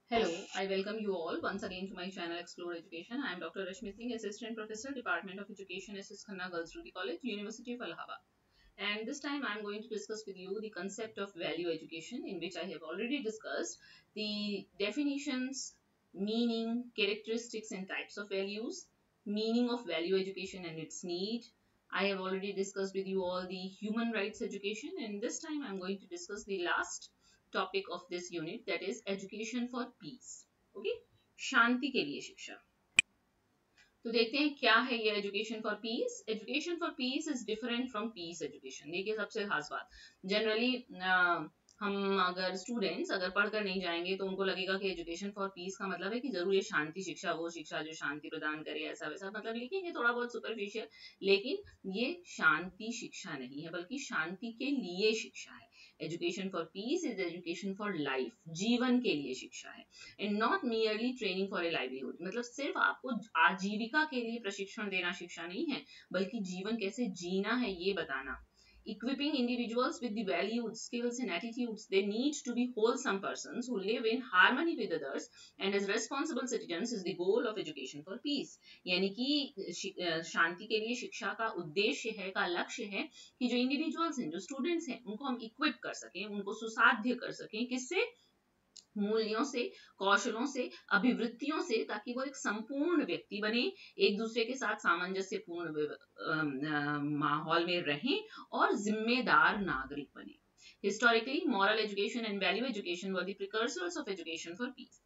Hello, I welcome you all once again to my channel Explore Education. I am Dr. Rashmi Singh, Assistant Professor, Department of Education, SS Khanna Girls Degree College, University of Allahabad. And this time I am going to discuss with you the concept of value education, in which I have already discussed the definitions, meaning, characteristics and types of values, meaning of value education and its need. I have already discussed with you all the human rights education, and this time I am going to discuss the last topic of this unit, that is education for peace. Okay, शांति के लिए शिक्षा। तो देखते हैं क्या है ये education for peace. Education for peace is different from peace education. देखिए सबसे खास बात, जनरली हम अगर स्टूडेंट्स अगर पढ़कर नहीं जाएंगे तो उनको लगेगा कि एजुकेशन फॉर पीस का मतलब है कि जरूर ये शांति शिक्षा, वो शिक्षा जो शांति प्रदान करे, ऐसा वैसा मतलब लिखेंगे थोड़ा बहुत सुपरफिशियल। लेकिन ये शांति शिक्षा नहीं है, बल्कि शांति के लिए शिक्षा है। Education for peace is education for life, जीवन के लिए शिक्षा है। And not merely training for a livelihood, मतलब सिर्फ आपको आजीविका के लिए प्रशिक्षण देना शिक्षा नहीं है, बल्कि जीवन कैसे जीना है ये बताना। Equipping individuals with the values, skills and attitudes they need to be wholesome persons who live in harmony with others and as responsible citizens is the goal of education for peace. यानी कि शांति के लिए शिक्षा का उद्देश्य है, का लक्ष्य है कि जो इंडिविजुअल्स हैं, जो स्टूडेंट्स हैं, उनको हम इक्विप कर सकें, उनको सुसाध्य कर सकें, किससे? मूल्यों से, कौशलों से, अभिवृत्तियों से, ताकि वो एक संपूर्ण व्यक्ति बने, एक दूसरे के साथ सामंजस्यपूर्ण माहौल में रहें और जिम्मेदार नागरिक बने। Historically, moral education and value education were the precursors of education for peace.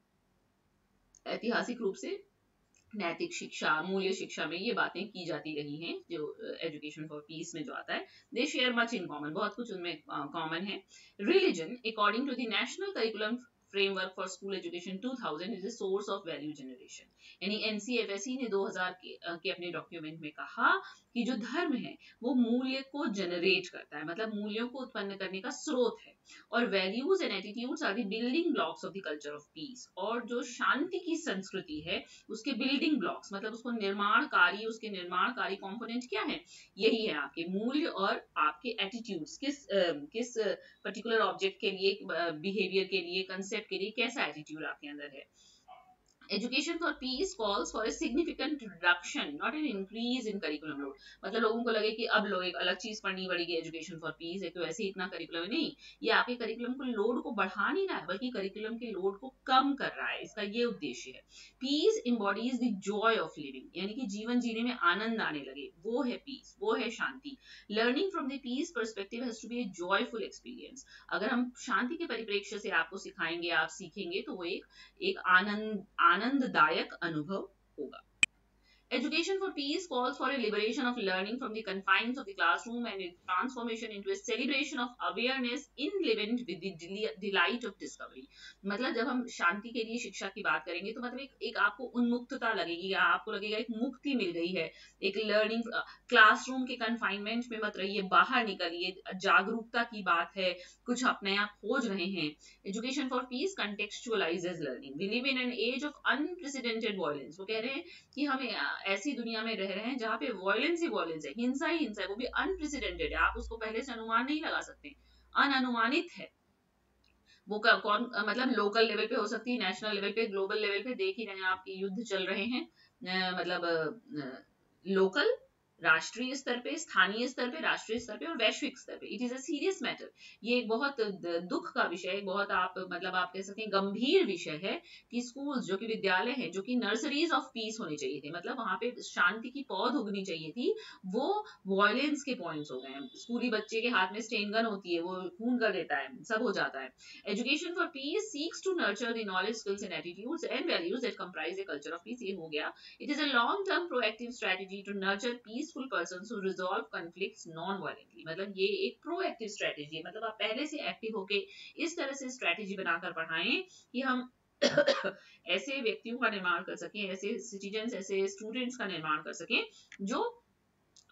ऐतिहासिक रूप से नैतिक शिक्षा, मूल्य शिक्षा में ये बातें की जाती रही हैं, जो एजुकेशन फॉर पीस में जो आता है। They share much in common, बहुत कुछ उनमें कॉमन है। Religion according to the national curriculum framework for school education 2000 is the source of value generation. यानी एनसीएफएसई ने 2000 के अपने डॉक्यूमेंट में कहा कि जो धर्म है वो मूल्य को जनरेट करता है, मतलब मूल्यों को उत्पन्न करने का स्रोत है। और values and attitudes are the building blocks of the culture of peace. और जो शांति की संस्कृति है उसके बिल्डिंग ब्लॉक्स, मतलब उसको निर्माणकारी, उसके निर्माणकारी कंपोनेंट क्या है? यही है आपके मूल्य और आपके एटीट्यूड्स, किस पर्टिकुलर ऑब्जेक्ट के लिए, बिहेवियर के लिए, कंसेप्ट के लिए कैसा एटीट्यूड आपके अंदर है। Education for peace calls for a significant reduction, not an increase in curriculum load. मतलब लोगों को लगे कि अब लोग एक अलग चीज पढ़नी पड़ेगी एजुकेशन फॉर पीस, एक तो वैसे ही इतना करिकुलम नहीं, ये आपके करिकुलम को लोड को बढ़ा नहीं रहा है, बल्कि करिकुलम के लोड को कम कर रहा है। इसका ये उद्देश्य है। Peace embodies the joy of living, यानी कि जीवन जीने में आनंद आने लगे, वो है पीस, वो है शांति। Learning from the peace perspective has to be a joyful experience. अगर हम शांति के परिप्रेक्ष्य से आपको सिखाएंगे, आप सीखेंगे, तो वो एक आनंददायक अनुभव होगा। Education for peace calls for a liberation of learning from the confines of the classroom and its transformation into a celebration of awareness enlivened with the delight of discovery. मतलब जब हम शांति के लिए शिक्षा की बात करेंगे तो मतलब एक आपको उन्मुक्तता लगेगी, या आपको लगेगा एक मुक्ति मिल गई है, एक लर्निंग। क्लासरूम के कन्फाइनमेंट में मत रहिए, बाहर निकलिए, जागरूकता की बात है, कुछ अपने आप खोज रहे हैं। Education for peace contextualizes learning. We live in an age of unprecedented violence. वो कह रहे हैं कि हम ऐसी दुनिया में रह रहे हैं जहाँ पे वॉयलेंस ही वॉयलेंस है, हिंसा ही हिंसा है, वो भी अनप्रेसिडेंटेड है, आप उसको पहले से अनुमान नहीं लगा सकते, अनअनुमानित है। वो कौन, मतलब लोकल लेवल पे हो सकती है, नेशनल लेवल पे, ग्लोबल लेवल पे देख ही रहे हैं आपके युद्ध चल रहे हैं, मतलब लोकल, राष्ट्रीय स्तर पे, स्थानीय स्तर पे, राष्ट्रीय स्तर पे और वैश्विक स्तर पे। It is a serious matter. ये एक बहुत दुख का विषय है, बहुत आप मतलब आप कह सकते हैं गंभीर विषय है कि स्कूल जो कि विद्यालय है, जो कि नर्सरीज ऑफ पीस होने चाहिए थे, मतलब वहां पे शांति की पौध उगनी चाहिए थी, वो वॉयलेंस के पॉइंट्स हो गए हैं। स्कूली बच्चे के हाथ में स्टेन गन होती है, वो खून कर देता है, सब हो जाता है। Education for peace seeks to nurture the knowledge, skills and attitudes and values that comprise a culture of peace. ये हो गया। It is a long-term proactive strategy to nurture peaceful persons who resolve conflicts non-violently. मतलब ये एक proactive strategy है, मतलब आप पहले से एक्टिव होके इस तरह से strategy बनाकर पढ़ाएं कि हम ऐसे व्यक्तियों का निर्माण कर सकें, ऐसे सिटीजन्स, ऐसे स्टूडेंट्स का निर्माण कर सकें जो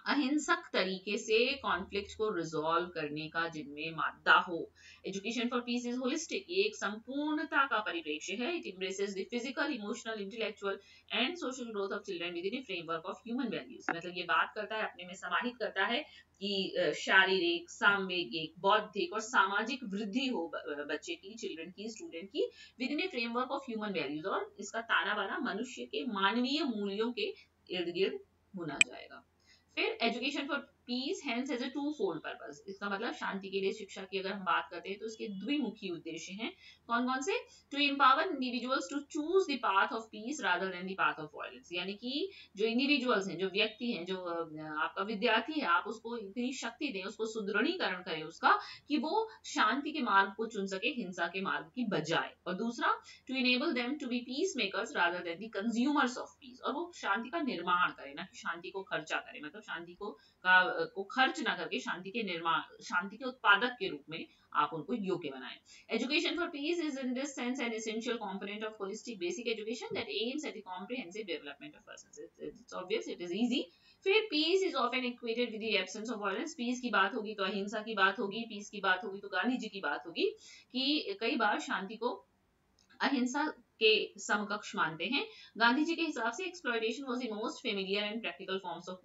अहिंसक तरीके से कॉन्फ्लिक्ट को रिजॉल्व करने का जिनमें मादा हो। Education for peace is holistic, ये एक संपूर्णता का परिप्रेक्ष्य है। It embraces the physical, emotional, intellectual and social growth of children within a framework of human values। मतलब ये बात करता है, अपने में समाहित करता है कि शारीरिक, सामवेगिक, बौद्धिक और सामाजिक वृद्धि हो बच्चे की, चिल्ड्रन की, स्टूडेंट की, within a framework of human values, और इसका ताना बाना मनुष्य के मानवीय मूल्यों के इर्द गिर्द होना जाएगा। फिर education for peace hence as a two fold purpose, इसका मतलब शांति के लिए शिक्षा की अगर हम बात करते हैं तो इसके द्विमुखी उद्देश्य हैं। कौन कौन से? To empower individuals to choose the path of peace rather than the path of violence, यानी कि जो इंडिविजुअल्स हैं, जो व्यक्ति हैं, जो आपका विद्यार्थी है, आप उसको इतनी शक्ति दें, उसको सुदृढ़ीकरण करें उसका, कि वो शांति के मार्ग को चुन सके हिंसा के मार्ग की बजाय। और दूसरा, to enable them to be peace makers rather than the consumers of peace, और वो शांति का निर्माण करे, ना कि शांति को खर्चा करे, मतलब शांति को खर्च ना करके शांति के निर्माण, शांति के उत्पादक के रूप में आप उनको योग्य बनाएं। Education for peace is in this sense an essential component of holistic basic education that aims at the comprehensive development of persons. It's obvious, it is easy. फिर peace is often equated with the absence of violence, peace की बात होगी तो अहिंसा की बात होगी, piece की बात होगी तो गांधी जी की बात होगी, कि कई बार शांति को अहिंसा के समकक्ष मानते हैं। गांधी जी के हिसाब से exploitation was the most familiar and practical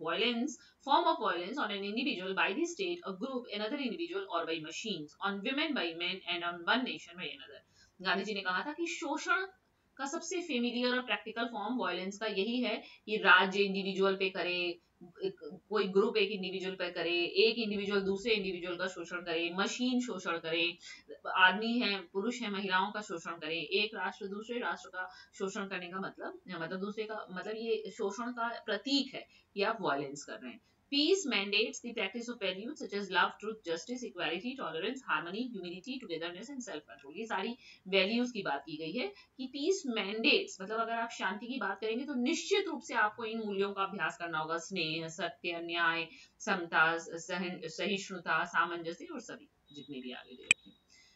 form of violence on an individual by the state, a group, another individual और by machines, on women by men and on one nation by another. Gandhi ji ने कहा था कि शोषण का सबसे familiar और practical form violence का यही है कि राज्य इंडिविजुअल पे करे, कोई ग्रुप एक इंडिविजुअल पे करे, एक इंडिविजुअल दूसरे इंडिविजुअल का शोषण करे, मशीन शोषण करे, आदमी है, पुरुष है, महिलाओं का शोषण करे, एक राष्ट्र दूसरे राष्ट्र का शोषण करने का मतलब दूसरे का मतलब ये शोषण का प्रतीक है कि आप वायलेंस कर रहे हैं। Peace mandates the practice of values such as love, truth, justice, equality, tolerance, harmony, humility, togetherness and self-control। ये सारी वैल्यूज की बात की गई है कि पीस मैंडेट्स, मतलब अगर आप शांति की बात करेंगे तो निश्चित रूप से आपको इन मूल्यों का अभ्यास करना होगा: स्नेह, सत्य, न्याय, समता, सहिष्णुता, सामंजस्य और सभी जितने भी आगे दे रखे।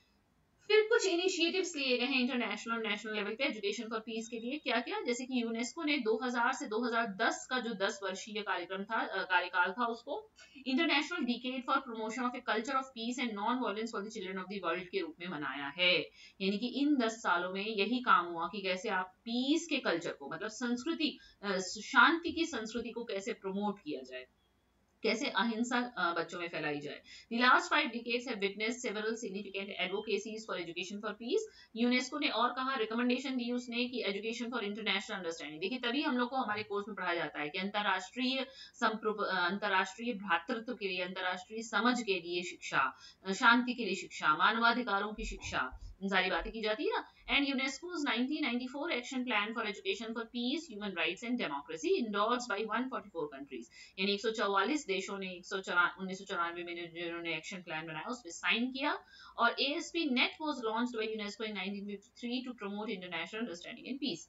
फिर कुछ इनिशिएटिव्स लिए गए हैं इंटरनेशनल और नेशनल लेवल पे एजुकेशन फॉर पीस के लिए। क्या क्या? जैसे कि यूनेस्को ने 2000 से 2010 का जो 10 वर्षीय कार्यक्रम था, कार्यकाल था, उसको international decade for promotion of a culture of peace and non violence for the children of the world के रूप में मनाया है। यानी कि इन 10 सालों में यही काम हुआ कि कैसे आप पीस के कल्चर को, मतलब संस्कृति, शांति की संस्कृति को कैसे प्रमोट किया जाए, कैसे अहिंसा बच्चों में फैलाई जाए। The last 5 decades have witnessed several significant advocacies for education for peace। UNESCO ने और कहा, रिकमेंडेशन दी उसने कि एजुकेशन फॉर इंटरनेशनल अंडरस्टैंडिंग। देखिए, तभी हम लोग को हमारे कोर्स में पढ़ाया जाता है कि अंतरराष्ट्रीय भ्रातृत्व के लिए, अंतरराष्ट्रीय समझ के लिए शिक्षा, शांति के लिए शिक्षा, मानवाधिकारों की शिक्षा, इन सारी बातें की जाती है ना। And UNESCO's 1994 action plan for education for peace, human rights and democracy endorsed by 144 countries, यानी 144 देशों ने 1994 में जिन्होंने एक्शन प्लान बनाया उस पर साइन किया। और ASP net was launched by UNESCO in 1953 to promote international understanding and peace.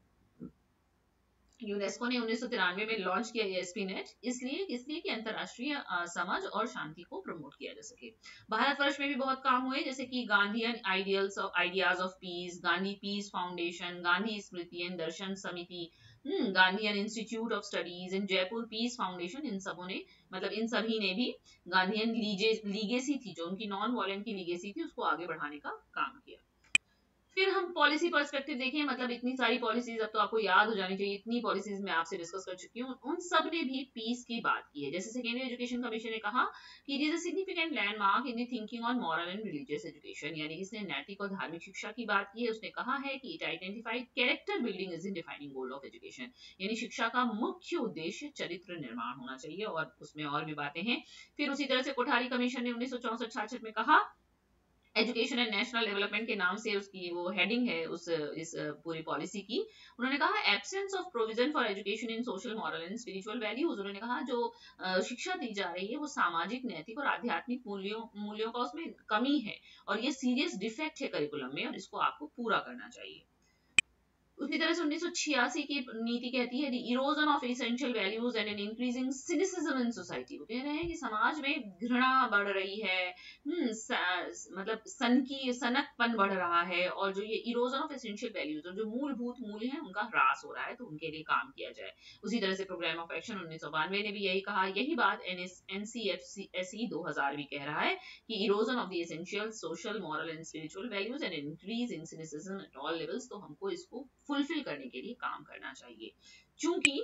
UNESCO ने 1993 में लॉन्च किया ASP नेट, इसलिए कि अंतरराष्ट्रीय समझ और शांति को प्रमोट किया जा सके। भारतवर्ष में भी बहुत काम हुए, जैसे कि Gandhian ideas of peace, Gandhi peace foundation, Gandhi Smriti and Darshan Samiti, Gandhian institute of studies in Jaipur, peace foundation, इन सबों ने, मतलब इन सभी ने भी गांधीयन लीगेसी थी, जो उनकी नॉन वायलेंट की लीगेसी थी, उसको आगे बढ़ाने का काम किया। फिर हम पॉलिसी पर्सपेक्टिव देखें, मतलब इतनी सारी पॉलिसीज अब तो आपको याद हो जानी चाहिए, इतनी पॉलिसीज मैं आपसे डिस्कस कर चुकी हूँ, उन सब ने भी पीस की बात की है। जैसे सेकेंडरी एजुकेशन कमीशन ने कहा कि it is a significant landmark in the thinking on moral and religious education, यानी इसने नैतिक और धार्मिक शिक्षा की बात की है। उसने कहा है कि it identified character building is in defining goal of education, यानी शिक्षा का मुख्य उद्देश्य चरित्र निर्माण होना चाहिए, और उसमें और भी बातें हैं। फिर उसी तरह से कोठारी कमीशन ने 1964-66 में कहा, एजुकेशन एंड नेशनल डेवलपमेंट के नाम से उसकी वो हेडिंग है इस पूरी पॉलिसी की। उन्होंने कहा, absence of provision for education in social, moral and spiritual values. उन्होंने कहा जो शिक्षा दी जा रही है वो सामाजिक, नैतिक और आध्यात्मिक मूल्यों का उसमें कमी है, और ये सीरियस डिफेक्ट है करिकुलम में, और इसको आपको पूरा करना चाहिए। उसी तरह से 1986 की नीति कहती है, the erosion of essential values and an increasing cynicism in society. वो कह रहे हैं कि समाज में घृणा बढ़ रही है, मतलब सनकपन बढ़ रहा है, और जो ये इरोजन ऑफ एसेंशियल वैल्यूज और जो मूलभूत मूल्य हैं उनका ह्रास हो रहा है, तो उनके लिए काम किया जाए। उसी तरह से प्रोग्राम ऑफ एक्शन 1992 ने भी यही कहा। यही बात NCFSE 2000 भी कह रहा है कि erosion of the essential social moral and spiritual values and increase in cynicism at all levels, तो हमको इसको फुलफिल करने के लिए काम करना चाहिए। चूंकि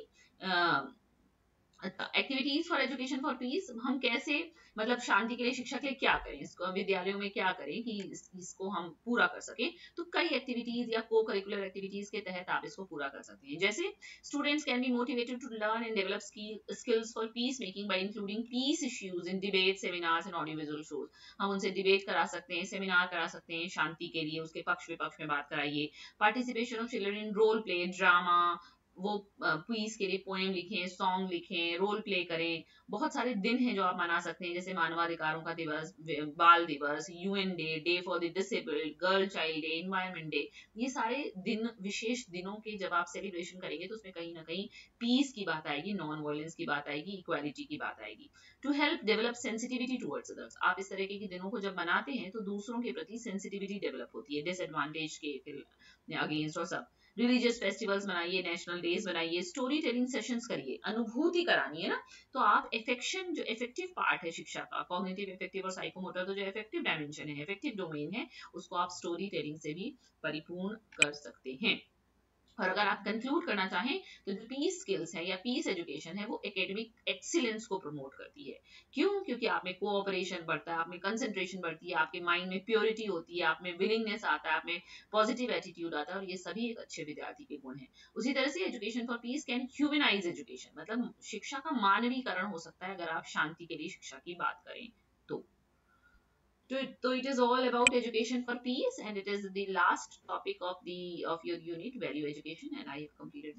activities for education for peace, हम कैसे, मतलब शांति के लिए शिक्षा के लिए क्या करें, इसको विद्यालयों में क्या करें कि इसको हम पूरा कर सके, तो कई एक्टिविटीज या को करिकुलर एक्टिविटीज के तहत आप इसको पूरा कर सकते हैं। जैसे students can be motivated to learn and develop skills for peace making by including peace issues in debate seminars and audio visual shows. हम उनसे डिबेट करा सकते हैं, सेमिनार करा सकते हैं शांति के लिए, उसके पक्ष विपक्ष में बात कराइए। Participation of children in role play, drama, वो पीस के लिए पोएम लिखें, सॉन्ग लिखें, रोल प्ले करें। बहुत सारे दिन हैं जो आप मना सकते हैं, जैसे मानवाधिकारों का दिवस, बाल दिवस, UN day, day for the disabled, girl child day, environment day. ये सारे दिन, विशेष दिनों के जब आप सेलिब्रेशन करेंगे तो उसमें कहीं ना कहीं पीस की बात आएगी, नॉन वायलेंस की बात आएगी, इक्वालिटी की बात आएगी। To help develop sensitivity towards others, आप इस तरह के दिनों को जब मनाते हैं तो दूसरों के प्रति सेंसिटिविटी डेवलप होती है, डिसएडवांटेज के अगेंस्ट और सब। रिलीजियस फेस्टिवल्स बनाइए, नेशनल डेज बनाइए, स्टोरी टेलिंग सेशंस करिए, अनुभूति करानी है ना। तो आप इफेक्शन, जो इफेक्टिव पार्ट है शिक्षा का, कॉग्निटिव, इफेक्टिव और साइकोमोटर, तो जो इफेक्टिव डायमेंशन है, इफेक्टिव डोमेन है, उसको आप स्टोरी टेलिंग से भी परिपूर्ण कर सकते हैं। और अगर आप कंक्लूड करना चाहें तो जो पीस स्किल्स है या पीस एजुकेशन है वो एकेडमिक एक्सीलेंस को प्रमोट करती है। क्यों? क्योंकि आप में कोऑपरेशन बढ़ता है, आप में कंसंट्रेशन बढ़ती है, आपके माइंड में प्योरिटी होती है, आप में विलिंगनेस आता है, आप में पॉजिटिव एटीट्यूड आता है, और ये सभी एक अच्छे विद्यार्थी के गुण हैं। उसी तरह से education for peace can humanise education, मतलब शिक्षा का मानवीकरण हो सकता है अगर आप शांति के लिए शिक्षा की बात करें तो। So it is all about education for peace, and it is the last topic of your unit, value education, and I have completed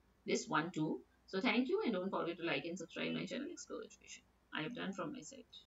this one too. So thank you, and don't forget to like and subscribe my channel, Explore Education. I have done from my side.